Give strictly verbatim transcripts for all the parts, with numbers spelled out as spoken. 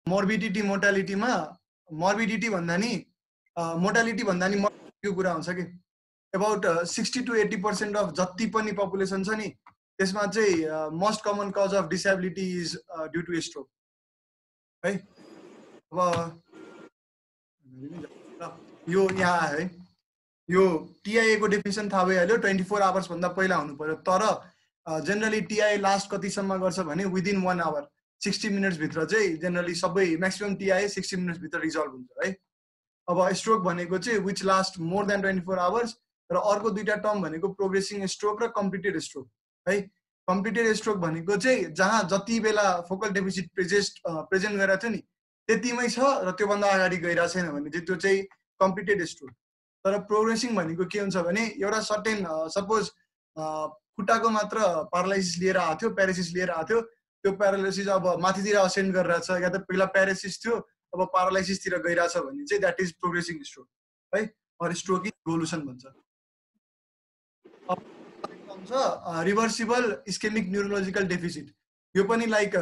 Morbidity मोर्टालिटीमा morbidity भन्दा नि mortality भन्दा नि मर्टिलिटीको कुरा हुन्छ कि about sixty to eighty percent of जति पनि पपुलेसन छ नि त्यसमा चाहिँ most common cause of disability is due to stroke है। अब यो यहाँ है यो टिआइए को डेफिनेसन थाहा भइहाल्यो ट्वेन्टी फोर आवर्स भन्दा पहिला हुनु पर्यो तर जेनरली टिआइए लास्ट कतिसम्म गर्छ भने within one hour sixty minutes भित्र चाहिँ जेनरली सबै म्याक्सिमम टिआइए सिक्सटी मिनट्स भित्र रिजल्भ हुन्छ है। अब स्ट्रोक भनेको चाहिँ which last more than twenty four hours र अर्को दुईटा टर्म भनेको प्रोग्रेसिङ स्ट्रोक र कम्प्लिटेड स्ट्रोक है। कम्प्लिटेड स्ट्रोक भनेको चाहिँ जहाँ जति बेला फोकल डेफिसिट प्रेजेस्ट प्रेजेन्ट गरेको थियो नि त्यतिमै छ र त्योभन्दा अगाडि गइरहेको छैन भने चाहिँ त्यो चाहिँ कम्प्लिटेड स्ट्रोक। तर प्रोग्रेसिङ भनेको के हुन्छ भने एउटा सर्टेन सपोज खुट्टाको मात्र प्यारालाइसिस लिएर आएको थियो प्यारासिस लिएर आएको थियो त्यो प्यारालाइसिस अब माथितिर असेन्ड गरिरहेछ या त पहिला प्यारासिस थियो अब प्यारालाइसिसतिर गइरहेछ भने चाहिँ द्याट इज प्रोग्रेसिङ स्ट्रोक है अर स्ट्रोक इज इभोल्युसन भन्छ। अब रिभर्सिबल इस्केमिक न्युरोलोजिकल डेफिसिट यो पनि लाइक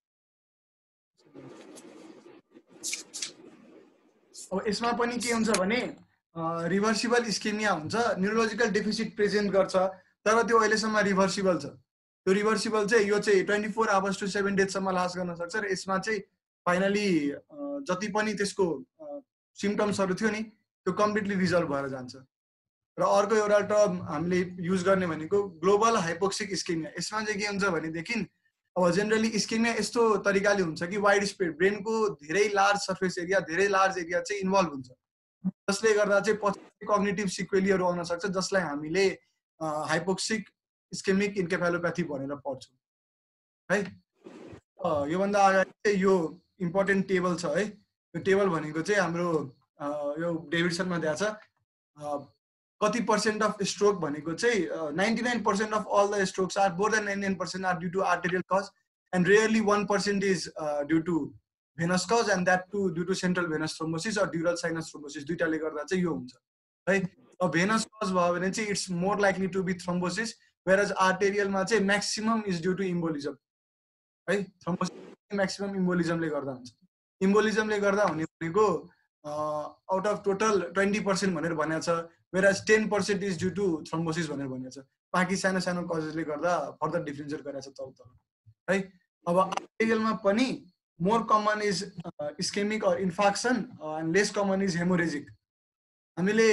अब यसमा पनि के हुन्छ भने रिभर्सिबल इस्केमिया हुन्छ न्युरोलोजिकल डेफिसिट प्रेजेन्ट गर्छ तर त्यो अहिलेसम्म रिभर्सिबल छ। त्यो रिभर्सिबल चाहिँ यो चाहिँ twenty four hours to seven डेजसम्म लास्ट गर्न सक्छ र यसमा चाहिँ फाइनली जति पनि त्यसको सिम्टम्सहरू थियो नि त्यो कम्प्लिटली रिजल्भ भएर जान्छ। र अर्को एउटा टर्म हामीले युज गर्ने भनेको ग्लोबल हाइपोक्सिक इस्केमिया। यसमा चाहिँ के हुन्छ भनेदेखि अब जेनरली इस्केमिया यस्तो तरिकाले हुन्छ कि वाइड स्प्रेड ब्रेनको धेरै लार्ज सर्फेस एरिया धेरै लार्ज एरिया चाहिँ इन्भल्भ हुन्छ जसले गर्दा चाहिँ पछि कग्निटिभ सिक्वेलीहरू आउन सक्छ जसलाई हामीले हाइपोक्सिक इस्केमिक इन्केफेलोप्याथी भनेर पढ्छौँ है। योभन्दा अगाडि चाहिँ यो इम्पोर्टेन्ट टेबल छ है। यो टेबल भनेको चाहिँ हाम्रो यो डेभिडसनमा दिएको छ कति पर्सेन्ट अफ स्ट्रोक भनेको चाहिँ ninety nine percent of all the strokes are more than ninety nine percent are due to arterial cause and rarely one percent is due to venous cause and that too due to central venous thrombosis or dural sinus thrombosis दुईटाले गर्दा चाहिँ यो हुन्छ है। अब Venus cause भयो भने चाहिँ it's more likely to be thrombosis whereas आर्टेरियलमा चाहिँ maximum is due to embolism है। थ्रोम्बोसिस म्याक्सिमम इम्बोलिजमले गर्दा हुन्छ। इम्बोलिजमले गर्दा हुने भनेको out of total twenty percent भनेर भनेको छ whereas ten percent is due to thrombosis भनेर भनेको छ। बाँकी सानो सानो कजेसले गर्दा फर्दर डिफ्रेन्सिएट गरेको छ तल तल है। अब आर्टेरियलमा पनि more common is ischaemic or infarction and less common is haemorrhagic. हामीले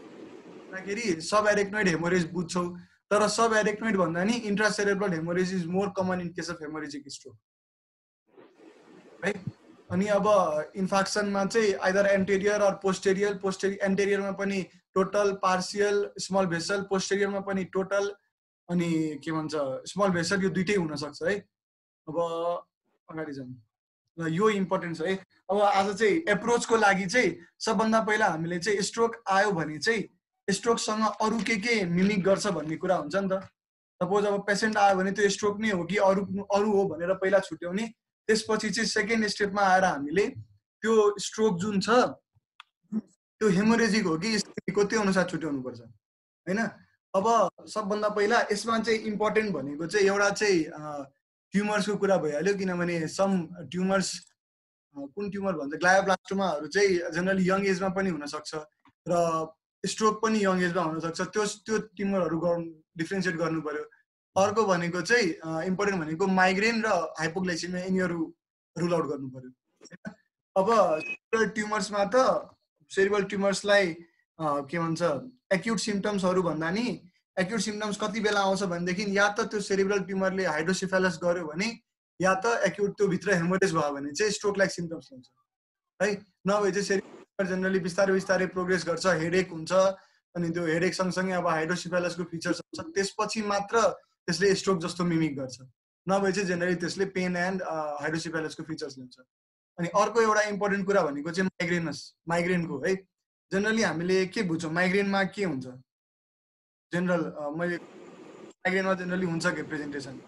सब एरेक्नोइड हेमोरेज बुझ्छौँ तर सब एरेक्नोइड भन्दा नि intracerebral haemorrhage is more common in case of haemorrhagic stroke है। अनि अब इन्फाक्सनमा चाहिँ either anterior or posterior posterior एन्टेरियरमा पनि टोटल पार्सियल स्मल भेसल पोस्टेरियरमा पनि टोटल अनि के भन्छ स्मल भेसल यो दुइटै हुनसक्छ है। अब अगाडि जाउँ यो इम्पोर्टेन्ट छ है। अब आज चाहिँ एप्रोचको लागि चाहिँ सबभन्दा पहिला हामीले चाहिँ स्ट्रोक आयो भने चाहिँ स्ट्रोकसँग अरू के के मिमिक गर्छ भन्ने कुरा हुन्छ नि त। सपोज अब पेसेन्ट आयो भने त्यो स्ट्रोक नै हो कि अरू अरू हो भनेर पहिला छुट्याउने त्यसपछि चाहिँ सेकेन्ड स्टेपमा आएर हामीले त्यो स्ट्रोक जुन छ त्यो हेमोरेजिक हो कि इस्केमिक हो त्यो अनुसार छुट्याउनु पर्छ हैन। अब सबभन्दा पहिला यसमा चाहिँ इम्पोर्टेन्ट भनेको चाहिँ एउटा चाहिँ ट्युमर्सको कुरा भइहाल्यो किनभने सम ट्युमर्स कुन ट्युमर भन्छ ग्लायोब्लास्टोमाहरू चाहिँ जेनरली यङ एजमा पनि हुनसक्छ र स्ट्रोक पनि यङ एजमा हुनसक्छ त्यो त्यो ट्युमरहरू गर्नु डिफ्रेन्सिएट गर्नु पर्यो। अर्को भनेको चाहिँ इम्पोर्टेन्ट भनेको माइग्रेन र हाइपोग्लाइसेमिया यिनीहरू रुल आउट गर्नु पर्यो। अब सेरिब्रल ट्युमर्समा त सेरिब्रल ट्युमर्सलाई के भन्छ एक्युट सिम्टम्सहरू भन्दा नि एक्युट सिम्टम्स कति बेला आउँछ भनेदेखि या त त्यो सेरिब्रल ट्युमरले हाइड्रोसिफेलस गर्यो भने या त एक्युट त्यो भित्र हेमोरेज भयो भने चाहिँ स्ट्रोक लाइक सिम्टम्स हुन्छ है। नभए चाहिँ सेरिब्रल जेनरली बिस्तारै बिस्तारै प्रोग्रेस गर्छ हेडेक हुन्छ अनि त्यो हेडेक सँगसँगै अब हाइड्रोसिफेलसको फिचर्स हुन्छ त्यसपछि मात्र त्यसले स्ट्रोक जस्तो मिमिक गर्छ नभए चाहिँ जेनरली त्यसले पेन एन्ड हाइड्रोसिफेलसको फिचर्स ल्याउँछ। अनि अर्को एउटा इम्पोर्टेन्ट कुरा भनेको चाहिँ माइग्रेनस माइग्रेनको है। जेनरली हामीले के बुझ्छौँ माइग्रेनमा के हुन्छ जेनरल मैले माइग्रेनमा जेनरली हुन्छ के प्रेजेन्टेसन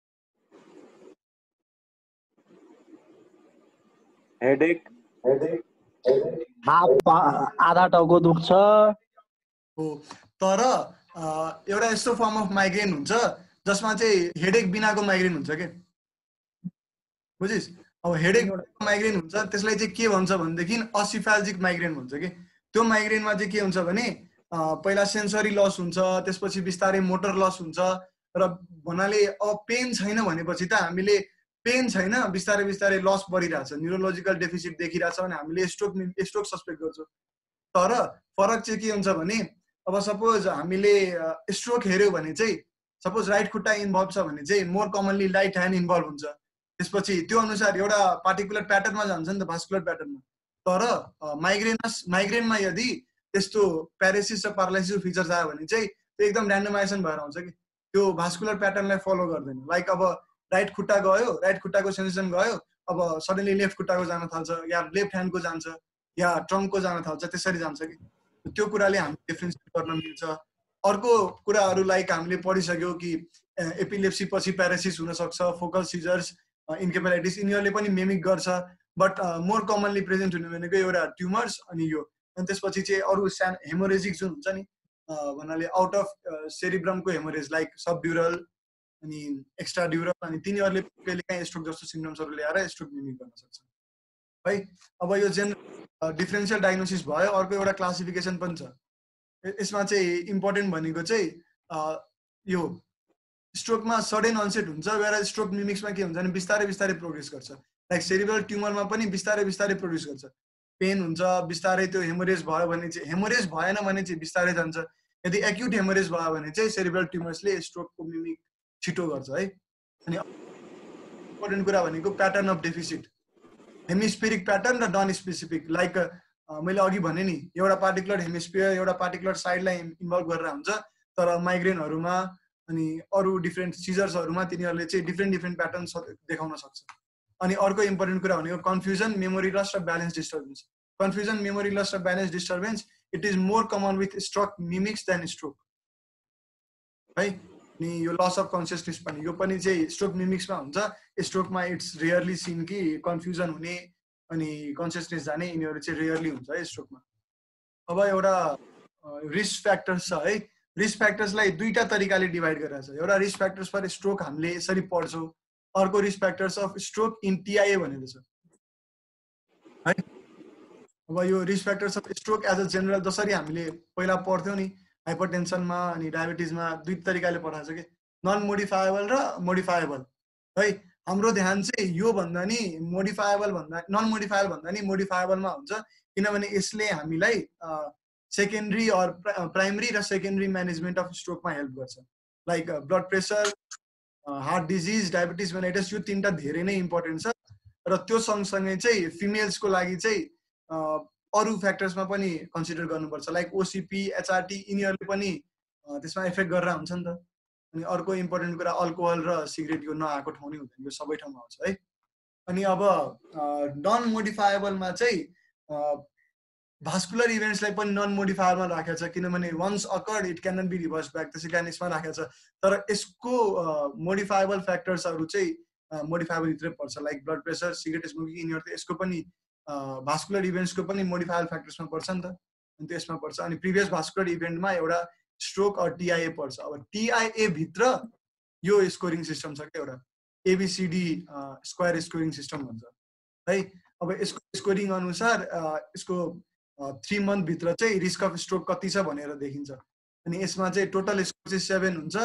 हेडेक आधा टाउको दुख्छ हो तर एउटा यस्तो फर्म अफ माइग्रेन हुन्छ जसमा चाहिँ हेडेक बिनाको माइग्रेन हुन्छ के बुझिस्। अब हेडेक माइग्रेन हुन्छ त्यसलाई चाहिँ के भन्छ भनेदेखि असिफाल्जिक माइग्रेन भन्छ कि त्यो माइग्रेनमा चाहिँ के हुन्छ भने पहिला सेन्सरी लस हुन्छ त्यसपछि बिस्तारै मोटर लस हुन्छ र भन्नाले अब पेन छैन भनेपछि त हामीले पेन छैन बिस्तारै बिस्तारै लस बढिरहेछ न्युरोलोजिकल डेफिसिट देखिरहेछ भने हामीले स्ट्रोक स्ट्रोक सस्पेक्ट गर्छौँ तर फरक चाहिँ के हुन्छ भने अब सपोज हामीले स्ट्रोक हेऱ्यो भने चाहिँ सपोज राइट खुट्टा इन्भल्भ छ भने चाहिँ more commonly right hand involve हुन्छ त्यसपछि त्यो अनुसार एउटा पार्टिकुलर प्याटर्नमा जान्छ नि त भास्कुलर प्याटर्नमा तर माइग्रेनस माइग्रेनमा यदि त्यस्तो प्यारासिस र पारालाइसिस फिचर्स आयो भने चाहिँ त्यो एकदम ऱ्यान्डमाइजेसन भएर आउँछ कि त्यो भास्कुलर प्याटर्नलाई फलो गर्दैन लाइक अब राइट खुट्टा गयो राइट खुट्टाको सेन्सेसन गयो अब सडनली लेफ्ट खुट्टाको जान थाल्छ या लेफ्ट ह्यान्डको जान्छ या ट्रङ्कको जान थाल्छ त्यसरी जान्छ कि त्यो कुराले हामी डिफ्रेन्सिएट गर्न मिल्छ अर्को कुराहरू लाइक हामीले पढिसक्यो कि एपिलेप्सी पछि प्यारासिस हुनसक्छ फोकल सिजर्स इन्केफेलाइटिस यिनीहरूले पनि मेमिक गर्छ बट मोर कमनली प्रेजेन्ट हुने भनेको एउटा ट्युमर्स अनि यो अनि त्यसपछि चाहिँ अरू सानो हेमोरेजिक जुन हुन्छ नि भन्नाले आउट अफ सेरिब्रमको हेमोरेज लाइक सबड्युरल अनि एक्स्ट्रा ड्युरल अनि तिनीहरूले कहिले काहीँ स्ट्रोक जस्तो सिम्टम्सहरू ल्याएर स्ट्रोक मिमिक गर्न सक्छ है अब यो जेनरल डिफरेन्सियल डायग्नोसिस भयो अर्को एउटा क्लासिफिकेसन पनि छ यसमा चाहिँ इम्पोर्टेन्ट भनेको चाहिँ यो स्ट्रोकमा सडन अनसेट हुन्छ वेयर स्ट्रोक मिमिक्समा के हुन्छ भने बिस्तारै बिस्तारै प्रोग्रेस गर्छ लाइक सेरिब्रल ट्युमरमा पनि बिस्तारै बिस्तारै प्रोड्युस गर्छ पेन हुन्छ बिस्तारै त्यो हेमोरेज भयो भने चाहिँ हेमोरेज भएन भने चाहिँ बिस्तारै जान्छ यदि एक्युट हेमोरेज भयो भने चाहिँ सेरिब्रल ट्युमर्सले स्ट्रोकको मिमिक छिटो गर्छ है अनि इम्पोर्टेन्ट कुरा भनेको pattern of deficit hemispheric pattern र नन स्पेसिफिक लाइक मैले अघि भने नि एउटा पार्टिकुलर हेमिस्फियर एउटा पार्टिकुलर साइडलाई इन्भल्भ गरेर हुन्छ तर माइग्रेनहरूमा अनि अरू डिफ्रेन्ट सिजर्सहरूमा तिनीहरूले चाहिँ डिफ्रेन्ट डिफ्रेन्ट प्याटर्न्स देखाउन सक्छ अनि अर्को इम्पोर्टेन्ट कुरा भनेको कन्फ्युजन मेमोरी लस र balance disturbance confusion memory loss र balance disturbance it is more common with stroke mimics than stroke है अनि यो लस अफ कन्सियसनेस पनि यो पनि चाहिँ स्ट्रोक मिमिक्समा हुन्छ स्ट्रोकमा इट्स रेयरली सिन कि कन्फ्युजन हुने अनि कन्सियसनेस जाने यिनीहरू चाहिँ रेयरली हुन्छ है स्ट्रोकमा अब एउटा रिस्क फ्याक्टर्स छ है रिस्क फ्याक्टर्सलाई दुईटा तरिकाले डिभाइड गरेर छ एउटा रिस्क फ्याक्टर्स फर स्ट्रोक हामीले यसरी पढ्छौँ अर्को risk factors of stroke in TIA भनेर छ है अब यो risk factors of stroke age a general जसरी हामीले पहिला पढ्थ्यौँ नि हाइपरटेन्सनमा अनि डायबिटिजमा दुई तरिकाले पढाएको छ कि नन मोडिफाएबल र मोडिफाएबल है हाम्रो ध्यान चाहिँ यो भन्दा नि मोडिफाएबल भन्दा नन मोडिफाएबल भन्दा नि मोडिफाएबलमा हुन्छ किनभने यसले हामीलाई सेकेन्ड्री अर प्राइमरी र सेकेन्ड्री म्यानेजमेन्ट अफ स्ट्रोकमा हेल्प गर्छ like blood pressure heart disease diabetes mellitus यो तिनवटा धेरै नै इम्पोर्टेन्ट छ र त्यो सँगसँगै चाहिँ फिमेल्सको लागि चाहिँ अरू फ्याक्टर्समा पनि कन्सिडर गर्नुपर्छ लाइक ओसिपी एचआरटी यिनीहरूले पनि त्यसमा इफेक्ट गरेर हुन्छ नि त अनि अर्को इम्पोर्टेन्ट कुरा अल्कोहल र सिगरेट यो नआएको ठाउँ नै हुँदैन यो सबै ठाउँमा आउँछ है अनि अब नन मोडिफाएबलमा चाहिँ भास्कुलर इभेन्ट्सलाई पनि नन मोडिफायरमा राखेको छ किनभने once occurred it can not be reverse back त्यसै कारण यसमा राखेको छ तर यसको मोडिफाएबल फ्याक्टर्सहरू चाहिँ मोडिफाएबलभित्रै पर्छ like blood pressure cigarette smoking यिनीहरू त यसको पनि भास्कुलर इभेन्ट्सको पनि मोडिफाएबल फ्याक्टर्समा पर्छ नि त अनि त्यसमा पर्छ अनि प्रिभियस भास्कुलर इभेन्टमा एउटा स्ट्रोक अर टिआइए पर्छ अब टिआइए भित्र यो स्कोरिङ सिस्टम छ क्या एउटा एबिसिडी स्क्वायर स्कोरिङ सिस्टम भन्छ है अब यसको स्कोरिङ अनुसार यसको थ्री मन्थ भित्र चाहिँ रिस्क अफ स्ट्रोक कति छ भनेर देखिन्छ अनि यसमा चाहिँ टोटल स्कोर चाहिँ सेभेन हुन्छ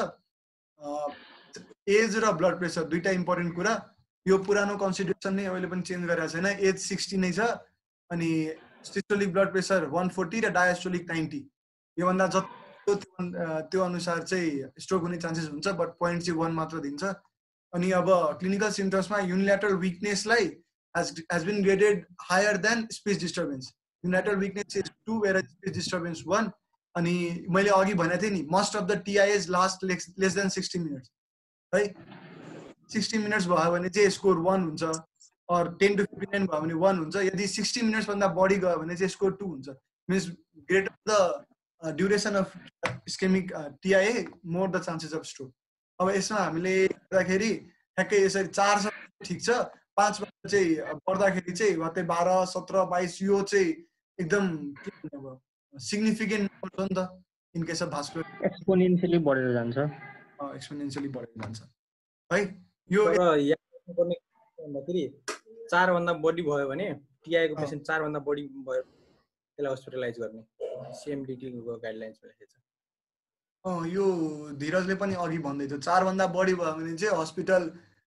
एज र ब्लड प्रेसर दुईटा इम्पोर्टेन्ट कुरा यो पुरानो कन्सिडरेसन नै अहिले पनि चेन्ज गरेको छैन एज सिक्सटी नै छ अनि systolic blood pressure one forty र डायस्टोलिक नाइन्टी योभन्दा जति त्यो अनुसार चाहिँ स्ट्रोक हुने चान्सेस हुन्छ बट पोइन्ट चाहिँ वान मात्र दिन्छ अनि अब क्लिनिकल सिम्टम्समा युनिल्याटरल विकनेसलाई has has been graded higher than speech disturbance. Unilateral weakness is two, whereas speech disturbance one. अनि मैले अघि भनेको थिएँ नि most of the T I As last less than sixty minutes, right? sixty minutes भयो भने चाहिँ स्कोर one हुन्छ और ten to fifty-nine भयो भने one हुन्छ यदि sixty minutes भन्दा बढी गयो भने चाहिँ स्कोर two हुन्छ means greater the uh, duration of ischemic uh, T I A more the chances of stroke. अब यसमा हामीले गर्दाखेरि ठ्याक्कै यसरी चार सय ठिक छ पाँच बाट चाहिँ पढ्दाखेरि चाहिँ गते बाह्र सत्र बाइस यो चाहिँ एकदम के भन्ने भयो सिग्निफिकेन्ट नम्बर हो नि त in case of vascular exponentially बढेर जान्छ एक्सपोनेन्शियली बढेर जान्छ है यो तर यहाँ भन्दाखेरि चार भन्दा बढी भयो भने टिआई को पेशेन्ट चार भन्दा बढी भयो त्यसलाई हस्पिटलाइज गर्ने सीएमडीटी को गाइडलाइन्स लेखेको छ। अँ यो धीरजले पनि अघि भन्दै थियो चार भन्दा बढी भयो भने चाहिँ हस्पिटल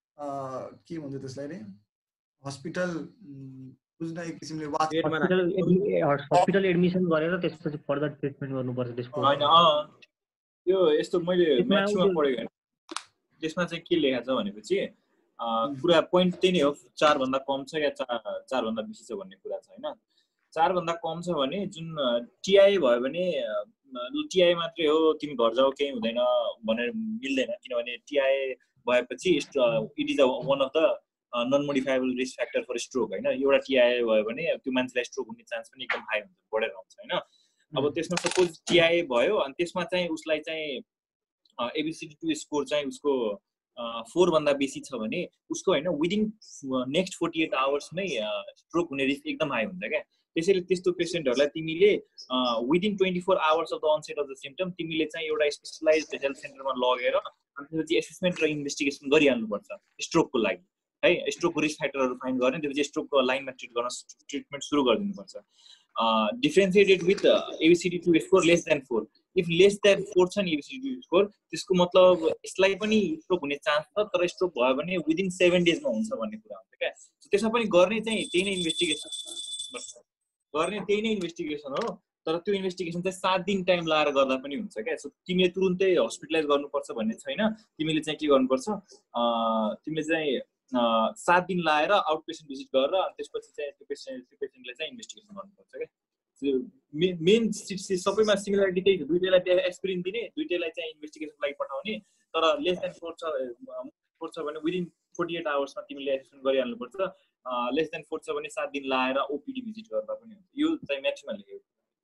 के भन्छ त्यसलाई रे हस्पिटल बुझ्न एक किसिमले वाच हस्पिटल एडमिसन गरेर त्यसपछि फर्दर ट्रिटमेन्ट गर्नुपर्छ त्यसको। हैन अ यो यस्तो मैले म्याथ्समा पढेको त्यसमा चाहिँ के लेखेको छ भनेपछि कुरा पोइन्ट त्यही नै हो चार भन्दा कम छ या चार भन्दा बेसी छ भन्ने कुरा छ हैन। चार भन्दा कम छ भने जुन टिआई भयो भने टिआई मात्रै हो तिमी घर जाऊ केही हुँदैन भनेर मिल्दैन किनभने टिआई भएपछि it is one of the non modifiable risk factor for stroke हैन। एउटा टिआई भयो भने त्यो मान्छेलाई स्ट्रोक हुने चान्स पनि एकदम हाई हुन्छ बढेर आउँछ हैन। अब त्यसमा सपोज टिआई भयो अनि त्यसमा चाहिँ उसलाई चाहिँ एबिसिडी टू स्कोर चाहिँ उसको फोर भन्दा बेसी छ भने उसको हैन विदिन नेक्स्ट फोर्टी एट आवर्समै स्ट्रोक हुने रिस्क एकदम हाई हुन्छ क्या। त्यसैले त्यस्तो पेसेन्टहरूलाई तिमीले within twenty four hours of the onset of the symptom तिमीले चाहिँ एउटा स्पेसलाइज्ड हेल्थ सेन्टरमा लगेर अनि त्यसपछि एसेसमेन्ट र इन्भेस्टिगेसन गरिहाल्नुपर्छ स्ट्रोकको लागि है। स्ट्रोकको रिस्क फ्याक्टरहरू फाइन्ड गर्ने त्यसपछि स्ट्रोकको लाइनमा ट्रिट गर्न ट्रिटमेन्ट सुरु गरिदिनुपर्छ। Differentiated with ABCD two score less than four if less than four छ नि एबिसिडी टू स्कोर त्यसको मतलब यसलाई पनि स्ट्रोक हुने चान्स छ तर स्ट्रोक भयो भने विदिन सेभेन डेजमा हुन्छ भन्ने कुरा हुन्छ क्या। त्यसमा पनि गर्ने चाहिँ त्यही नै इन्भेस्टिगेसन गर्ने त्यही नै इन्भेस्टिगेसन हो तर त्यो इन्भेस्टिगेसन चाहिँ सात दिन टाइम लाएर गर्दा पनि हुन्छ क्या। सो तिमीले तुरुन्तै हस्पिटलाइज गर्नुपर्छ भन्ने छैन। तिमीले चाहिँ के गर्नुपर्छ तिमीले चाहिँ सात दिन लाएर आउट पेसेन्ट भिजिट गरेर अनि त्यसपछि चाहिँ त्यो पेसेन्ट त्यो पेसेन्टलाई चाहिँ इन्भेस्टिगेसन गर्नुपर्छ क्या। मेन सबैमा सिमिलरिटी त्यही छ दुईटैलाई एक्सपिरियन्स दिने दुईटैलाई चाहिँ इन्भेस्टिगेसनको लागि पठाउने तर लेस देन फोर छ फोर छ भने विदिन फोर्टी एट आवर्समा तिमीले एसेसमेन्ट गरिहाल्नुपर्छ। लेस देन फोर छ भने सात दिन लाएर ओपिडी भिजिट गर्दा पनि हुन्छ। यो चाहिँ म्याथ्समा लेखेको।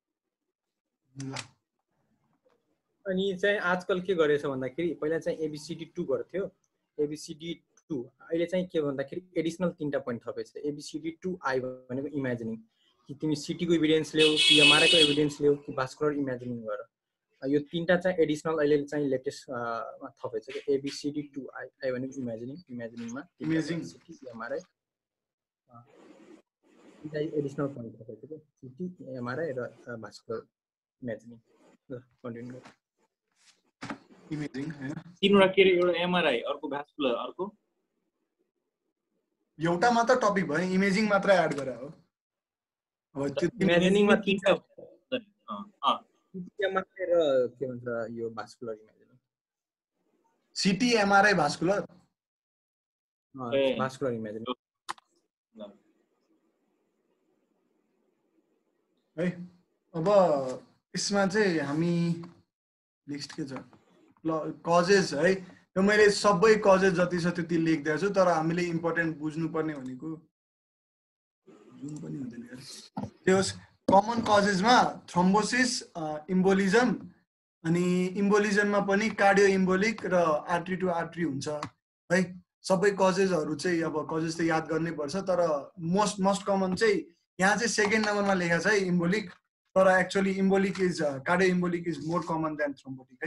अनि चाहिँ आजकल के गरेछ भन्दाखेरि पहिला चाहिँ एबिसिडी टू गर्थ्यो एबिसिडी टू अहिले चाहिँ के भन्दाखेरि एडिसनल तीनटा पोइन्ट थपेछ एबिसिडी टू आई भनेको इमेजिनिङ कि तिमी सिटीको इभिडेन्स ल्याऊ कि एमआरआईको इभिडेन्स ल्याऊ कि भास्कुलर इमेजिनिङ गर यो तीनटा चाहिँ एडिसनल अहिले चाहिँ लेटेस्टमा थपेछ कि एबिसिडी टू आई आई भनेको इमेजिनिङ इमेजिनिङमा imaging CT MRI additional point थपेछ कि सिटी एमआरआई र भास्कुलर इमेजिनिङ ल कन्टिन्यू इमेजिङ हैन तीनवटा के रे एउटा एमआरआई अर्को भास्कुलर अर्को एउटा मात्र टपिक भयो इमेजिङ मात्र एड गरे हो। अब त्यो इमेजिनिङमा तीनटा अ अ एमआरआई र के भन्छ यो vascular imagining CT MRI vascular uh vascular imagining है। अब यसमा चाहिँ हामी नेक्स्ट के छ ल कजेस है यो मैले सबै कजेस जति छ त्यति लेख्दै छु तर हामीले इम्पोर्टेन्ट बुझ्नुपर्ने भनेको जुन पनि हुँदैन यार त्यो कमन कजेसमा थ्रोम्बोसिस इम्बोलिजम अनि इम्बोलिजममा पनि कार्डियो इम्बोलिक र आर्टरी टु आर्टरी हुन्छ है। सबै कजेसहरू चाहिँ अब कजेस त याद गर्नै पर्छ तर मोस्ट मोस्ट कमन चाहिँ यहाँ चाहिँ सेकेन्ड नम्बरमा लेखा छ है इम्बोलिक तर actually embolic is cardio embolic is more common than thrombotic है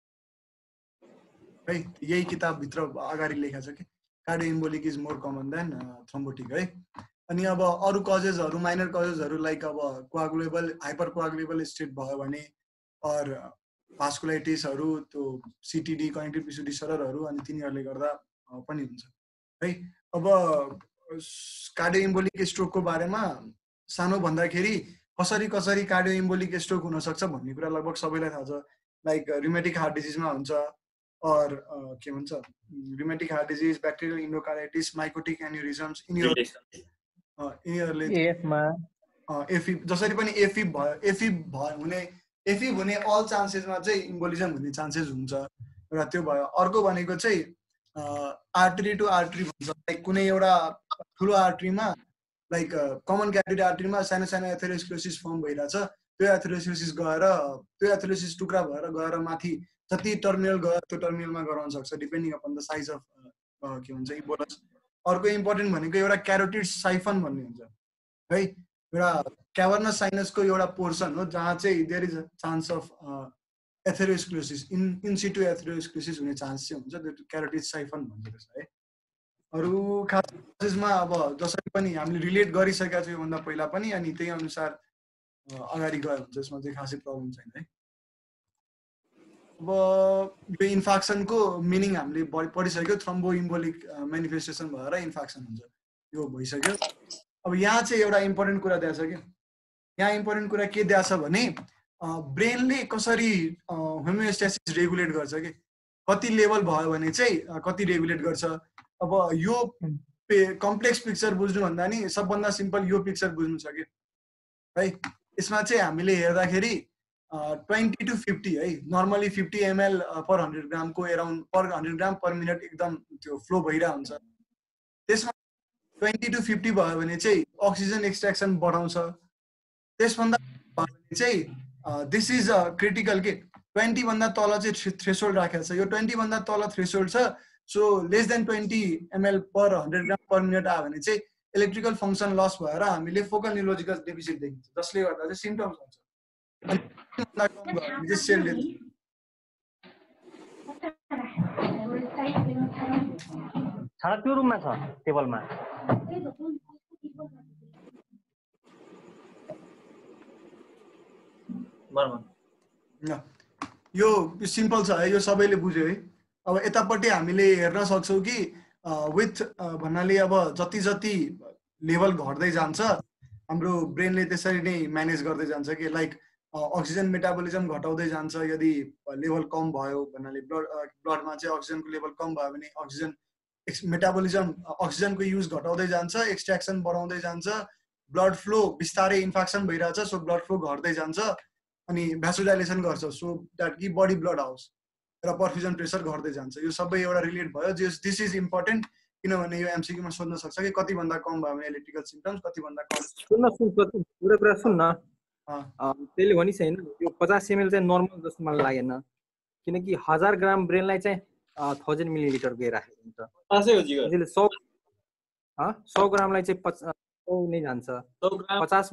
है यही किताबभित्र अगाडि लेखा छ कि cardio embolic is more common than thrombotic है। अनि अब अरू कजेसहरू माइनर कजेसहरू लाइक अब कोआगुलेबल हाइपर कोआगुलेबल स्टेट भयो भने अर भास्कुलाइटिसहरू त्यो सिटिडी कनेक्टिभ टिस्यु डिसअर्डरहरू अनि तिनीहरूले गर्दा पनि हुन्छ है। अब कार्डियो इम्बोलिक स्ट्रोकको बारेमा सानो भन्दाखेरि कसरी कसरी कार्डियो इम्बोलिक स्ट्रोक हुन सक्छ भन्ने कुरा लगभग सबैलाई थाहा छ। लाइक रिमेटिक हार्ट डिजिजमा हुन्छ और के भन्छ rheumatic heart disease bacterial endocarditis mycotic aneurysms यिनीहरू यिनीहरूले एफमा एफी जसरी पनि एफी भयो एफी भयो भने एफी हुने अल चान्सेसमा चाहिँ इम्बोलिजम हुने चान्सेस हुन्छ एउटा त्यो भयो। अर्को भनेको चाहिँ आर्टरी टु आर्टरी भन्छ लाइक कुनै एउटा ठुलो आर्टरीमा लाइक कमन क्यापिटल आर्टरीमा सानो सानो एथेरोस्क्लेरोसिस फर्म भइरहेछ त्यो एथेरोस्क्लेरोसिस गएर त्यो एथेरोस्क्लेरोसिस टुक्रा भएर गएर माथि जति टर्मिनल गयो त्यो टर्मिनलमा गराउन सक्छ depending upon the size of के भन्छ इम्पोर्टेन्स। अर्को इम्पोर्टेन्ट भनेको एउटा क्यारोटिड साइफन भन्ने हुन्छ है एउटा क्याभर्नस साइनसको एउटा पोर्सन हो जहाँ चाहिँ there is a chance of atherosclerosis in in situ atherosclerosis हुने चान्स चाहिँ हुन्छ त्यो क्यारोटिड साइफन भन्छ त्यसलाई है। अरू खासमा अब जसरी पनि हामीले रिलेट गरिसकेका छौँ योभन्दा पहिला पनि, अनि त्यही अनुसार अगाडि गयो हुन्छ, यसमा चाहिँ खासै प्रब्लम छैन है। अब यो इन्फेक्सनको मिनिङ हामीले पढिसक्यो, थ्रोम्बो इम्बोलिक मेनिफेस्टेसन भएर इन्फेक्सन हुन्छ, यो भइसक्यो। अब यहाँ चाहिँ एउटा इम्पोर्टेन्ट कुरा दिएको छ क्या, यहाँ इम्पोर्टेन्ट कुरा के दिएको छ भने ब्रेनले कसरी होमियोस्टेसिस रेगुलेट गर्छ कि, कति लेभल भयो भने चाहिँ कति रेगुलेट गर्छ। अब यो कम्प्लेक्स पिक्चर बुझ्नुभन्दा नि सबभन्दा सिम्पल यो पिक्चर बुझ्नु छ कि है। यसमा चाहिँ हामीले हेर्दाखेरि ट्वेन्टी टु फिफ्टी है, normally fifty ML per hundred ग्रामको around per hundred gram per minute एकदम त्यो फ्लो भइरहेको हुन्छ। त्यसमा ट्वेन्टी टु फिफ्टी भयो भने चाहिँ अक्सिजन एक्सट्र्याक्सन बढाउँछ। त्यसभन्दा भयो भने चाहिँ दिस इज क्रिटिकल के, ट्वेन्टी भन्दा तल चाहिँ थ्रेसोल्ड राखेको छ। यो ट्वेन्टी भन्दा तल थ्रेसोल्ड छ, so less than twenty ML per hundred gram per minute आयो भने चाहिँ इलेक्ट्रिकल फङ्सन लस भएर हामीले फोकल न्युरोलोजिकल डेफिसिट देखिन्छ, जसले गर्दा चाहिँ सिम्टम्स हुन्छ। अनि भन्दा कम भयो भने चाहिँ सेल डेथ। छाडा त्यो रुममा छ टेबलमा। यो सिम्पल छ है, यो सबैले बुझ्यो है। अब यतापट्टि हामीले हेर्न सक्छौँ कि विथ भन्नाले अब जति जति लेभल घट्दै जान्छ हाम्रो ब्रेनले त्यसरी नै म्यानेज गर्दै जान्छ कि, लाइक अक्सिजन मेटाबोलिजम घटाउँदै जान्छ। यदि लेभल कम भयो भन्नाले ब्लड ब्लडमा चाहिँ अक्सिजनको लेभल कम भयो भने अक्सिजन मेटाबोलिजम अक्सिजनको युज घटाउँदै जान्छ, एक्सट्र्याक्सन बढाउँदै जान्छ, ब्लड फ्लो बिस्तारै इन्फेक्सन भइरहेछ सो ब्लड फ्लो घट्दै जान्छ, अनि भ्यासोडाइलेसन गर्छ सो द्याट कि बडी ब्लड आओस् र पर्फ्युजन प्रेसर घट्दै जान्छ। यो सबै एउटा रिलेट भयो। दिस इज इम्पोर्टेन्ट किनभने यो एमसिक्यूमा सोध्न सक्छ कि कति भन्दा कम भयो भने इलेक्ट्रिकल सिम्पटम्स, कति भन्दा कम। सुन्न सुन्न एउटा कुरा सुन्न, त्यसले भनि छैन यो पचास एमएल चाहिँ नर्मल जस्तो मलाई लागेन, किनकि हजार ग्राम ब्रेनलाई चाहिँ थाउजन्ड मिलिलिटरको राखेको हुन्छ। त्यसले सौ सौ ग्रामलाई चाहिँ सौ नै जान्छ। पचास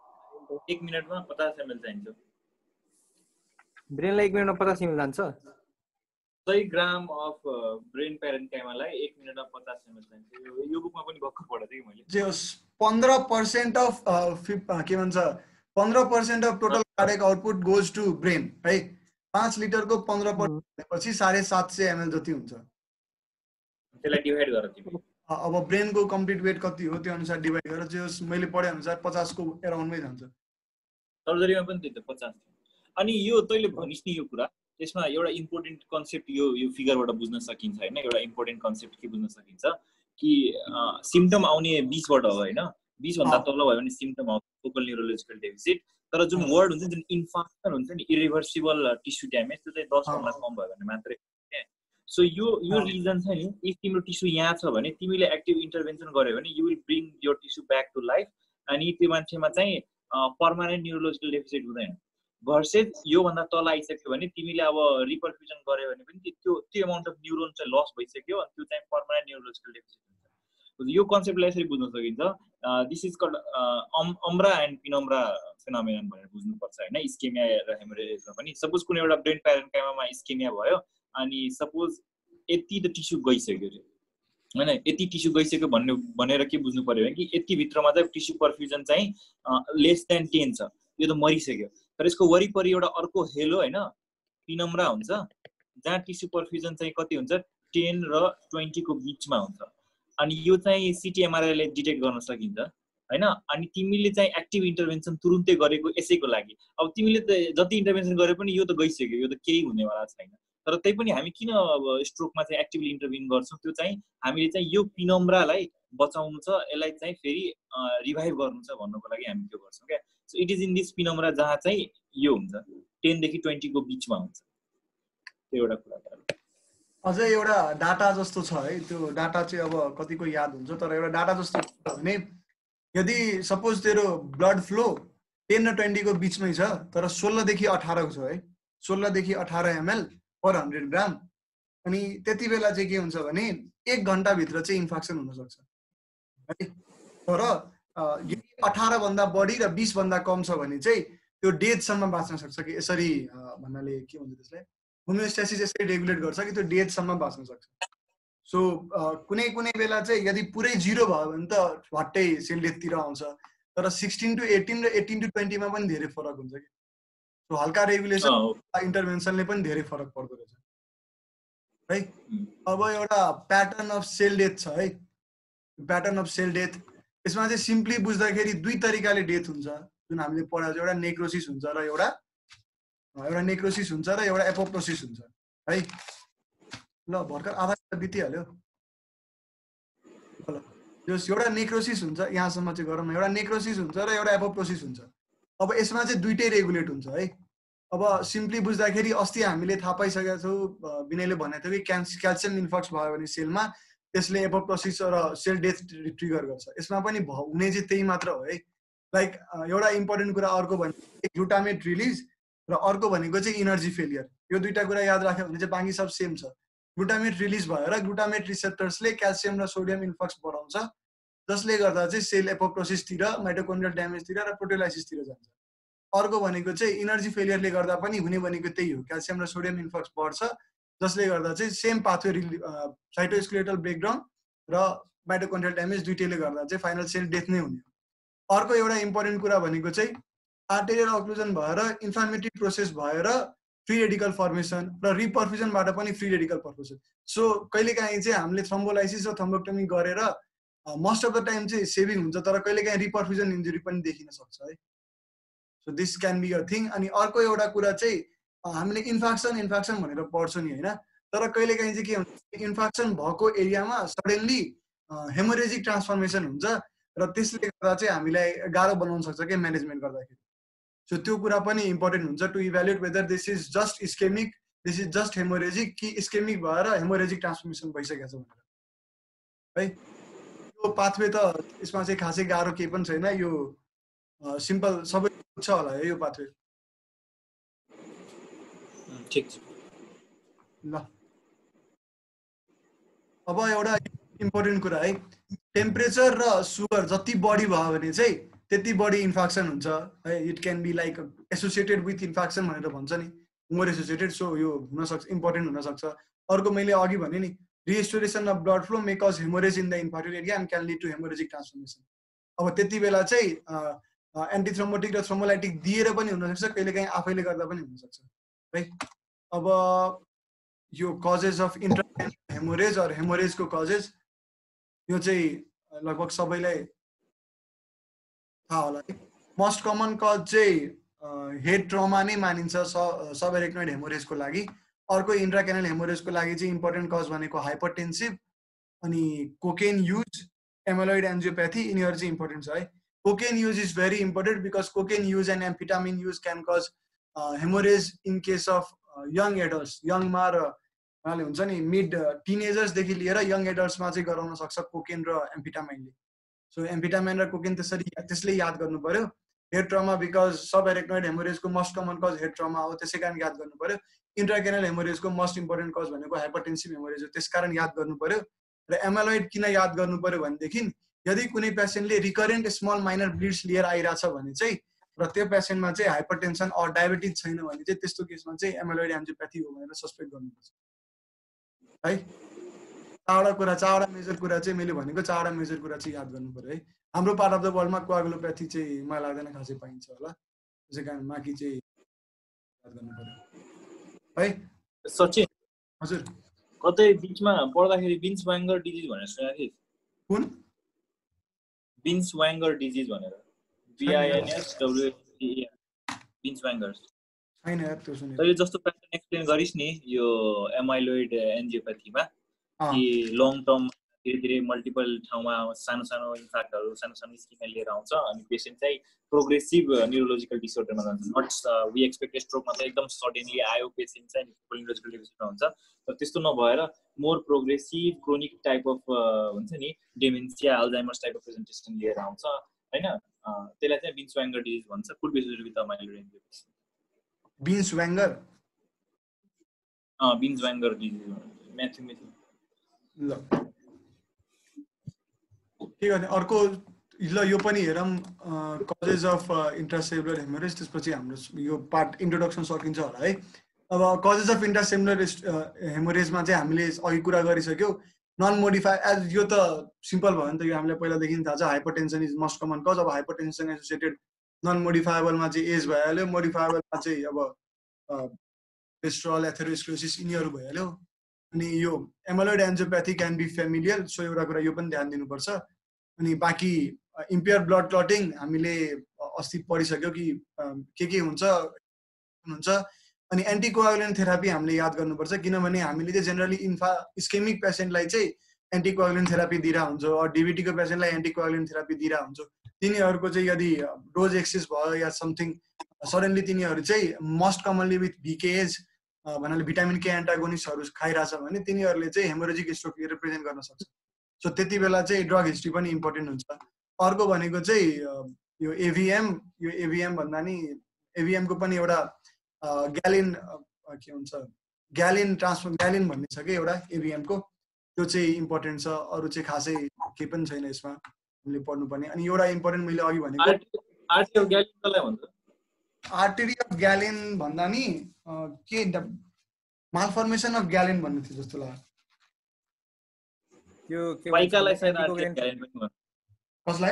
एक मिनटमा पचास एमएल चाहिन्छ। ब्रेनलाई एक मिनटमा पचास एमएल जान्छ। सय ग्राम अफ ब्रेन प्यारेन्काइमालाई एक मिनटमा पचास एमएल चाहिन्छ। यो बुकमा पनि भर्खर पढेको थिएँ मैले। जे पन्ध्र पर्सेन्ट अफ के भन्छ पन्ध्र percent of total cardiac output goes to brain है। पाँच लिटरको पन्ध्र पर्सेन्ट भनेपछि साढे सात सय एमएल जति हुन्छ। त्यसलाई डिभाइड गरेर तिमी अब ब्रेनको कम्प्लिट वेट कति हो त्यो अनुसार डिभाइड गरेर जे मैले पढे अनुसार पचासको एराउन्डमै जान्छ। सर्जरीमा पनि त्यही त पचास। अनि यो तैँले भनिस् नि यो कुरा, त्यसमा एउटा इम्पोर्टेन्ट कन्सेप्ट यो यो फिगरबाट बुझ्न सकिन्छ होइन। एउटा इम्पोर्टेन्ट कन्सेप्ट के बुझ्न सकिन्छ कि सिम्पटम आउने बिचबाट हो होइन। बिचभन्दा तल भयो भने सिम्पटम आउँछ फोकल न्युरोलोजिकल डेफिसिट। तर जुन वर्ड हुन्छ जुन इन्फेक्सन हुन्छ नि इरिभर्सिबल टिस्यु ड्यामेज त्यो चाहिँ दस भन्दा कम भयो भने मात्रै। सो यो यो रिजन छ नि, इफ तिम्रो टिस्यु यहाँ छ भने तिमीले एक्टिभ इन्टरभेन्सन गर्यो भने you will bring your tissue back to life, अनि त्यो मान्छेमा चाहिँ पर्मानेन्ट न्युरोलोजिकल डेफिसिट हुँदैन। भर्सेस योभन्दा तल आइसक्यो भने तिमीले अब रिपर्फ्युजन गर्यो भने पनि त्यो त्यो एमाउन्ट अफ न्युरोन चाहिँ लस भइसक्यो, अनि त्यो चाहिँ पर्मानेन्ट न्युरोलोजिकल डेफिसिट हुन्छ। यो कन्सेप्टलाई यसरी बुझ्न सकिन्छ। This is called umbra and penumbra phenomenon भनेर बुझ्नुपर्छ होइन। इस्केमिया र हेमोरेजमा पनि सपोज कुनै एउटा ब्रेन प्यारेन्काइमामा इस्केमिया भयो अनि सपोज यति त टिस्यु गइसक्यो अरे होइन, यति टिस्यु गइसक्यो भन्ने भनेर के बुझ्नु पर्यो भने कि यति भित्रमा चाहिँ टिस्यु पर्फ्युजन चाहिँ लेस देन टेन छ, यो त मरिसक्यो। तर यसको वरिपरि एउटा अर्को हेलो होइन पिनम्ब्रा हुन्छ जहाँ टिस्यु पर्फ्युजन चाहिँ कति हुन्छ टेन र ट्वेन्टीको बिचमा हुन्छ। अनि यो चाहिँ सिटिएमआरआईले डिटेक्ट गर्न सकिन्छ होइन। अनि तिमीले चाहिँ एक्टिभ इन्टरभेन्सन तुरुन्तै गरेको यसैको लागि। अब तिमीले त जति इन्टरभेन्सन गरे पनि यो त गइसक्यो, यो त केही हुनेवाला छैन। तर त्यही पनि हामी किन अब स्ट्रोकमा चाहिँ एक्टिभली इन्टरभेन गर्छौँ, त्यो चाहिँ हामीले चाहिँ यो पिनम्ब्रालाई बचाउनु छ, यसलाई चाहिँ फेरि रिभाइभ गर्नु छ भन्नुको लागि हामी त्यो गर्छौँ क्या। So it is in this penumbra जहाँ चाहिँ यो हुन्छ टेनदेखि ट्वेन्टीको बिचमा हुन्छ। त्यो एउटा कुरा। अझै एउटा डाटा जस्तो छ है, त्यो डाटा चाहिँ अब कतिको याद हुन्छ तर एउटा डाटा जस्तो छ भने यदि सपोज तेरो ब्लड फ्लो टेन र ट्वेन्टीको बिचमै छ तर सोह्रदेखि अठारको छ है, सोह्रदेखि अठार एमएल पर हन्ड्रेड ग्राम, अनि त्यति बेला चाहिँ के हुन्छ भने एक घन्टाभित्र चाहिँ इन्फेक्सन हुनसक्छ है। तर यदि अठार भन्दा बढी र बिस भन्दा कम छ भने चाहिँ त्यो डेथसम्म बाँच्न सक्छ कि यसरी भन्नाले के भन्छ त्यसलाई होमियोस्टेसिस यसरी रेगुलेट गर्छ कि त्यो डेथसम्म बाँच्न सक्छ। सो कुनै कुनै बेला चाहिँ यदि पुरै जिरो भयो भने त झट्टै सेल डेथतिर आउँछ, तर सिक्सटिन टु एटिन र एटिन टु ट्वेन्टीमा पनि धेरै फरक हुन्छ कि। सो हल्का रेगुलेसन इन्टरभेन्सनले पनि धेरै फरक पर्दो रहेछ है। अब एउटा प्याटर्न अफ सेल डेथ छ है, प्याटर्न अफ सेल डेथ। यसमा चाहिँ सिम्पली बुझ्दाखेरि दुई तरिकाले डेथ हुन्छ जुन हामीले पढाएको छ, एउटा नेक्रोसिस हुन्छ र एउटा एउटा नेक्रोसिस हुन्छ र एउटा एपोप्टोसिस हुन्छ है। ल भर्खर आधा घन्टा बितिहाल्यो। ल जस एउटा नेक्रोसिस हुन्छ, यहाँसम्म चाहिँ गरौँ न। एउटा नेक्रोसिस हुन्छ र एउटा एपोप्टोसिस हुन्छ। अब यसमा चाहिँ दुइटै रेगुलेट हुन्छ है। अब सिम्पली बुझ्दाखेरि अस्ति हामीले थाहा पाइसकेका छौँ, विनयले भनेको थियो कि क्याल्स क्याल्सियम इन्फ्लक्स भयो भने सेलमा त्यसले एपोप्टोसिस र सेल डेथ ट्रिगर गर्छ। यसमा पनि हुने चाहिँ त्यही मात्र हो है। लाइक एउटा इम्पोर्टेन्ट कुरा अर्को भनेको ग्लुटामेट रिलिज र अर्को भनेको चाहिँ इनर्जी फेलियर। यो दुईटा कुरा याद राख्यो भने चाहिँ बाँकी सब सेम छ। ग्लुटामेट रिलिज भएर ग्लुटामेट रिसेप्टर्सले क्याल्सियम र सोडियम इन्फ्लक्स बढाउँछ, जसले गर्दा चाहिँ सेल एपोप्टोसिसतिर, माइटोकोन्ड्रियल ड्यामेजतिर र प्रोटियोलाइसिसतिर जान्छ। अर्को भनेको चाहिँ इनर्जी फेलियरले गर्दा पनि हुने भनेको त्यही हो, क्याल्सियम र सोडियम इन्फ्लक्स बढ्छ, जसले गर्दा चाहिँ सेम पाथवे साइटोस्केलेटल ब्रेकडाउन र माइटोकोन्ड्रियल ड्यामेज दुइटैले गर्दा चाहिँ फाइनल सेल डेथ नै हुने। अर्को एउटा इम्पोर्टेन्ट कुरा भनेको चाहिँ आर्टेरियल अक्लुजन भएर इन्फ्लामेटरी प्रोसेस भएर फ्री रेडिकल फर्मेसन र रिपर्फ्युजनबाट पनि फ्री रेडिकल फर्मेसन। सो कहिलेकाहीँ चाहिँ हामीले थ्रोम्बोलाइसिस र थ्रोम्बोक्टोमी गरेर मोस्ट अफ द टाइम चाहिँ सेभिङ हुन्छ, तर कहिलेकाहीँ रिपर्फ्युजन इन्जुरी पनि देखिन सक्छ है। So this can be a thing. अनि अर्को एउटा कुरा चाहिँ हामीले इन्फेक्सन इन्फेक्सन भनेर पढ्छौँ नि होइन, तर कहिलेकाहीँ चाहिँ के हुन्छ, इन्फेक्सन भएको एरियामा सडनली हेमोरेजिक ट्रान्सफर्मेसन हुन्छ र त्यसले गर्दा चाहिँ हामीलाई गाह्रो बनाउन सक्छ कि म्यानेजमेन्ट गर्दाखेरि। सो त्यो कुरा पनि इम्पोर्टेन्ट हुन्छ to evaluate whether this is just ischaemic, this is just haemorrhagic कि इस्केमिक भएर हेमोरेजिक ट्रान्सफर्मेसन भइसकेको छ भनेर है। यो पाथवे त यसमा चाहिँ खासै गाह्रो केही पनि छैन, यो सिम्पल सबै छ होला है यो पाथवे। ठिक छ। ल अब एउटा इम्पोर्टेन्ट कुरा है, टेम्परेचर र सुगर जति बढी भयो भने चाहिँ त्यति बढी इन्फेक्सन हुन्छ है। It can be like associated with infection भनेर भन्छ नि, मोर एसोसिएटेड। सो यो हुनसक्छ, इम्पोर्टेन्ट हुनसक्छ। अर्को मैले अघि भने नि, restoration of blood flow may cause haemorrhage in the infected area and can lead to haemorrhagic transformation. अब त्यति बेला चाहिँ एन्टिथ्रोम्बोटिक र थ्रोम्बोलाइटिक दिएर पनि हुनसक्छ, कहिलेकाहीँ आफैले गर्दा पनि हुनसक्छ है। अब यो causes of intra haemorrhage or हेमोरेजको कजेस, यो चाहिँ लगभग सबैलाई थाहा होला है। मोस्ट कमन कज चाहिँ हेड ट्रमा नै मानिन्छ सब एरेक्नोइड हेमोरेजको लागि। अर्को इन्ट्राक्यानल हेमोरेजको लागि चाहिँ इम्पोर्टेन्ट कज भनेको हाइपरटेन्सिभ, अनि कोकेन युज, एमालोइड एन्जियोप्याथी, यिनीहरू चाहिँ इम्पोर्टेन्ट छ है। Cocaine use is very important because cocaine use and amphetamine use can cause haemorrhage in case of young adults. यङमा र उहाँले हुन्छ नि मिड टिनेजर्सदेखि लिएर यङ एडल्ट्समा चाहिँ गराउन सक्छ कोकेन र एम्फिटामाइनले। सो एम्फिटामाइन र कोकेन त्यसरी त्यसले याद गर्नु पर्यो। Head trauma because sub arachnoid हेमोरेजको most common cause head trauma हो, त्यसै कारण याद गर्नु पर्यो। इन्ट्राक्यानल हेमोरेजको मोस्ट इम्पोर्टेन्ट कज भनेको हाइपरटेन्सिभ हेमोरेज हो, त्यस कारण याद गर्नु पर्यो। र एमालोइड किन याद गर्नु पर्यो भनेदेखि यदि कुनै पेसेन्टले रिकरेन्ट स्मल माइनर ब्लिड्स लिएर आइरहेछ भने चाहिँ र त्यो पेसेन्टमा चाहिँ हाइपरटेन्सन अर डायबिटिज छैन भने चाहिँ त्यस्तो केसमा चाहिँ एमालोइड एन्जियोप्याथी हो भनेर सस्पेक्ट गर्नुपर्छ है। चारवटा कुरा, चारवटा मेजर कुरा चाहिँ मैले भनेको चारवटा मेजर कुरा चाहिँ याद गर्नु पर्यो है। हाम्रो पार्ट अफ द वर्ल्डमा कोआगुलोप्याथी चाहिँ मलाई लाग्दैन खासै पाइन्छ होला, त्यसै कारण बाँकी चाहिँ याद गर्नु पर्यो है। सचिन हजुर, कतै बिचमा पढ्दाखेरि बिन्स वाङ्गर डिजिज भनेर सुनेको थिएँ। कुन बिन्स वाङ्गर डिजिज भनेर? बिआइएनएस डब्ल्युएसटी बिन्स वाङ्गर छैन यार त्यो सुने। तैले जस्तो प्याटर्न एक्सप्लेन गरिस् नि यो एमाइलोइड एन्जियोप्याथीमा कि लङ टर्म धीरे धीरे मल्टिपल ठाउँमा सानो सानो इन्फ्याक्टहरू सानो सानो स्किममा लिएर आउँछ, अनि पेसेन्ट चाहिँ प्रोग्रेसिभ न्युरोलोजिकल डिसअर्डरमा जान्छ। नट वी एक्सपेक्ट स्ट्रोकमा चाहिँ एकदम सडनली आयो पेसेन्ट चाहिँ न्युरोलोजिकल डिसअर्डरमा हुन्छ, तर त्यस्तो नभएर more progressive chronic type of हुन्छ नि dementia Alzheimer's type of presentation लिएर आउँछ होइन। त्यसलाई चाहिँ बिन्स वाङ्गर डिजिज भन्छ। Could be associated with amyloid angiopathy. Binswanger uh Binswanger disease Matthew Matthew ल के गर्ने। अर्को ल यो पनि हेरौँ, कजेस अफ इन्ट्रासेलुलर हेमोरेज, त्यसपछि हाम्रो यो पार्ट इन्ट्रोडक्सन सकिन्छ होला है। अब कजेस अफ इन्ट्रासेलुलर हेमोरेजमा चाहिँ हामीले अघि कुरा गरिसक्यौँ, नन मोडिफाई एज यो त सिम्पल भयो नि त, यो हामीलाई पहिलादेखि थाहा छ hypertension is most common cause. अब हाइपरटेन्सन एसोसिएटेड नन मोडिफाएबलमा चाहिँ एज भइहाल्यो, मोडिफाएबलमा चाहिँ अब कोलेस्ट्रल एथेरोस्क्लेरोसिस यिनीहरू भइहाल्यो। अनि यो amyloid angiopathy can be familial, so एउटा कुरा यो पनि ध्यान दिनुपर्छ। अनि बाँकी इम्पेयर ब्लड क्लटिङ हामीले अस्ति पढिसक्यो कि के के हुन्छ हुन्छ अनि एन्टिकोआगुलेन्ट थेरापी हामीले याद गर्नुपर्छ, किनभने हामीले चाहिँ जेनरली इन्फा इस्केमिक पेसेन्टलाई चाहिँ एन्टिकोआगुलेन्ट थेरापी दिइरहेको हुन्छ, अर डिबिटीको पेसेन्टलाई एन्टिकोआगुलेन्ट थेरापी दिइरहेको हुन्छ। तिनीहरूको चाहिँ यदि डोज एक्सेस भयो या समथिङ सडनली तिनीहरू चाहिँ मोस्ट कमनली विथ भिकेएज भन्नाले भिटामिन के एन्टागोनिस्टहरू खाइरहेछ भने तिनीहरूले चाहिँ हेमोरेजिक स्ट्रोक रिप्रेजेन्ट गर्न सक्छ। सो त्यति बेला चाहिँ ड्रग हिस्ट्री पनि इम्पोर्टेन्ट हुन्छ। अर्को भनेको चाहिँ यो एभिएम, यो एभिएम भन्दा नि एभिएमको पनि एउटा ग्यालिन के हुन्छ ग्यालिन ट्रान्सफर ग्यालिन भन्ने छ कि एउटा एभिएमको, त्यो चाहिँ इम्पोर्टेन्ट छ। अरू चाहिँ खासै केही पनि छैन यसमा हामीले पढ्नुपर्ने। अनि एउटा इम्पोर्टेन्ट मैले अघि भनेको आर्टेरी अफ ग्यालिन भन्दा नि के मालफर्मेसन अफ ग्यालिन भन्ने थियो जस्तो लाग्यो। त्यो के पाइकालाई सायद आर्टेरी ग्यालिन पनि भन्छ। कसलाई?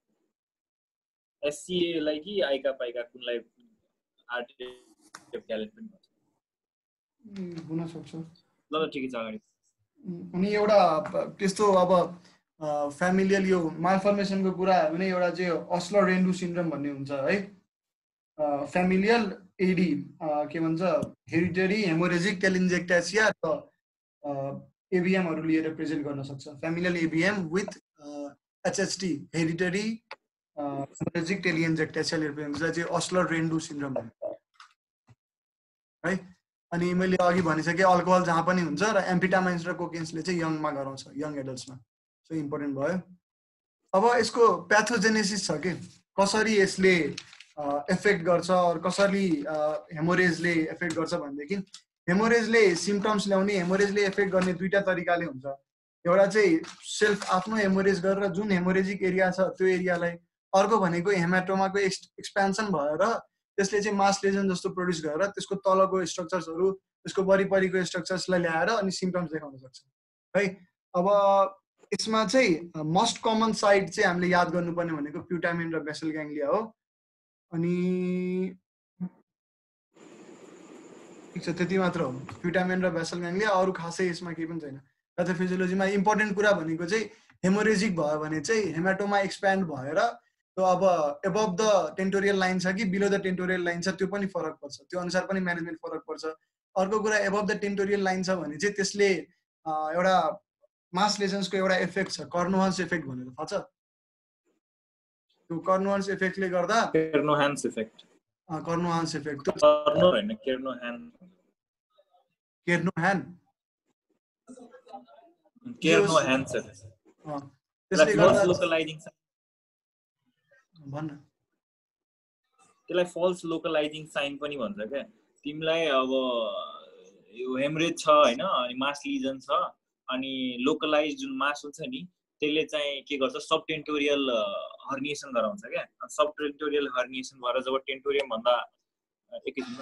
एससीए लाई कि आइका पाइका कुनलाई आर्टेरी अफ ग्यालिन पनि भन्छ हुन सक्छ। ल ठिकै छ अगाडि। अनि एउटा त्यस्तो अब फ्यामिलियल यो मालफर्मेसनको कुरा भने एउटा चाहिँ अस्लर रेन्डु सिन्ड्रोम भन्ने हुन्छ है। फ्यामिलियल एडी के भन्छ हेरिटेरी हेमोरेजिक टेलिन्जेक्टासिया र एबिएमहरू लिएर प्रेजेन्ट गर्न सक्छ। Familial AVM with HHT hereditary haemorrhagic telangiectasia लिएर प्रेजेन्ट हुन्छ, चाहिँ अस्लर रेन्डु सिन्ड्रोम है। अनि मैले अघि भनिसकेँ अल्कोहल जहाँ पनि हुन्छ र एम्फिटामाइन्स र कोकेन्सले चाहिँ यङमा गराउँछ, यङ एडल्ट्समा। सो इम्पोर्टेन्ट भयो। अब यसको प्याथोजेनेसिस छ कि कसरी यसले एफेक्ट गर्छ और कसरी हेमोरेजले एफेक्ट गर्छ भनेदेखि हेमोरेजले सिम्पटम्स ल्याउने, हेमोरेजले एफेक्ट गर्ने दुईटा तरिकाले हुन्छ। एउटा चाहिँ सेल्फ आफ्नो हेमोरेज गरेर जुन हेमोरेजिक एरिया छ त्यो एरियालाई, अर्को भनेको हेमाटोमाको एक्सपेन्सन भएर त्यसले चाहिँ मास लेजन जस्तो प्रोड्युस गरेर त्यसको तलको स्ट्रक्चर्सहरू त्यसको वरिपरिको स्ट्रक्चर्सलाई ल्याएर अनि सिम्पटम्स देखाउन सक्छ है। अब यसमा चाहिँ मोस्ट कमन साइट चाहिँ हामीले याद गर्नुपर्ने भनेको प्युटामिन र बेसल ग्याङ्ग्लिया हो। अनि ठिक छ त्यति मात्र हो, प्युटामिन र बेसल ग्याङ्ग्लिया, अरू खासै यसमा केही पनि छैन। प्याथोफिजियोलोजीमा इम्पोर्टेन्ट कुरा भनेको चाहिँ हेमोरेजिक भयो भने चाहिँ हेमाटोमा एक्सप्यान्ड भएर त्यो अब एबभ द टेन्टोरियल लाइन छ कि बिलो द टेन्टोरियल लाइन छ त्यो पनि फरक पर्छ, त्यो अनुसार पनि म्यानेजमेन्ट फरक पर्छ। अर्को कुरा एबभ द टेन्टोरियल लाइन छ भने चाहिँ त्यसले एउटा मास लेजन्सको एउटा इफेक्ट छ, कर्नोहान्स इफेक्ट भनेर थाहा छ? त्यो कर्नोहान्स इफेक्टले गर्दा Kernohan's effect Kernohan's effect Kerno हैन केर्नोहान केर्नोहान केर्नोहान्स अ त्यसले गर्दा लोकलाइजिङ भन्न त्यसलाई फल्स लोकलाइजिङ साइन पनि भन्छ क्या। तिमीलाई अब यो हेमरेज छ हैन अनि मास लिजन छ अनि लोकलाइज जुन मास हुन्छ नि त्यसले चाहिँ के गर्छ सब टेन्टोरियल हर्निएसन गराउँछ क्या। सब टेन्टोरियल हर्निएसन भएर जब टेन्टोरियम भन्दा एकैछिन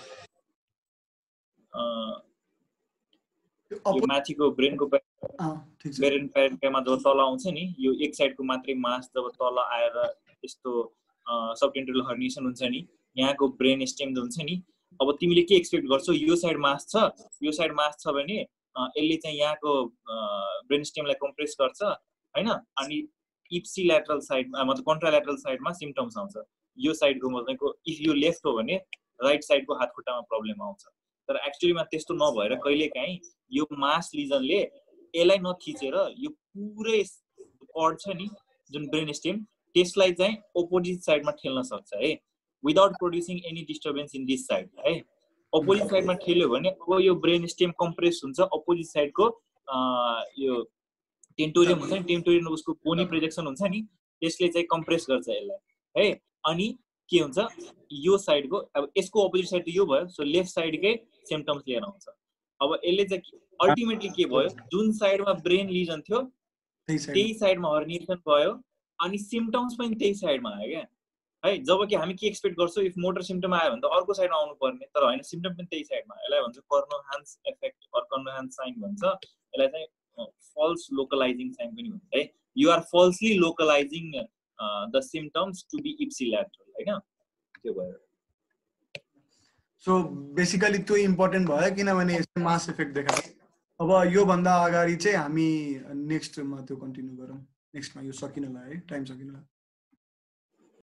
यो माथिको ब्रेनको ब्रेन प्यारेन्टमा जब तल आउँछ नि यो एक साइडको मात्रै मास जब तल आएर यस्तो सब टेन्टोरियल हर्निएसन हुन्छ नि यहाँको ब्रेन स्टेम हुन्छ नि, अब तिमीले के एक्सपेक्ट गर्छौ यो साइड मास छ यो साइड मास छ भने यसले चाहिँ यहाँको ब्रेन स्टेमलाई कम्प्रेस गर्छ हैन, अनि इप्सी ल्याटरल साइड मतलब कन्ट्राल्याटरल साइडमा सिम्पटम्स आउँछ। यो साइडको मतलब इफ यो लेफ्ट हो भने राइट साइडको हात खुट्टामा प्रब्लम आउँछ। तर एक्चुअलीमा त्यस्तो नभएर कहिलेकाहीँ यो मास लिजनले यसलाई नथिचेर यो पुरै कर्ड छ नि जुन ब्रेन स्टेम त्यसलाई चाहिँ अपोजिट साइडमा ठेल्न सक्छ है, without producing any disturbance in this side है। अपोजिट साइडमा ठेल्यो भने अब यो ब्रेन स्टेम कम्प्रेस हुन्छ, अपोजिट साइडको यो टेन्टोरियम हुन्छ नि टेन्टोरियम उसको बोनी प्रोजेक्सन हुन्छ नि त्यसले चाहिँ कम्प्रेस गर्छ यसलाई है। अनि के हुन्छ यो साइडको अब यसको अपोजिट साइड त यो भयो, सो लेफ्ट साइडकै सिम्पटम्स लिएर आउँछ। अब यसले चाहिँ अल्टिमेटली के भयो जुन साइडमा ब्रेन लिजन थियो त्यही साइडमा हर्निएसन भयो अनि सिम्पटम्स पनि त्यही साइडमा आयो क्या है। जब कि हामी के एक्सपेक्ट गर्छौँ इफ मोटर सिम्पटम आयो भने त अर्को साइडमा आउनु पर्ने, तर होइन सिम्पटम पनि त्यही साइडमा। यसलाई भन्छ Kernohan's effect or Kernohan's sign भन्छ। यसलाई चाहिँ फल्स लोकलाइजिङ साइन पनि हुन्छ है। You are falsely localising the symptoms to be ipsilateral हैन, त्यो भयो। सो बेसिकली त्यो इम्पोर्टेन्ट भयो किनभने यसले मास इफेक्ट देखायो। अब यो भन्दा अगाडि चाहिँ हामी नेक्स्टमा त्यो कन्टिन्यू गरौँ। नेक्स्टमा यो सकिनला है, टाइम सकिनला।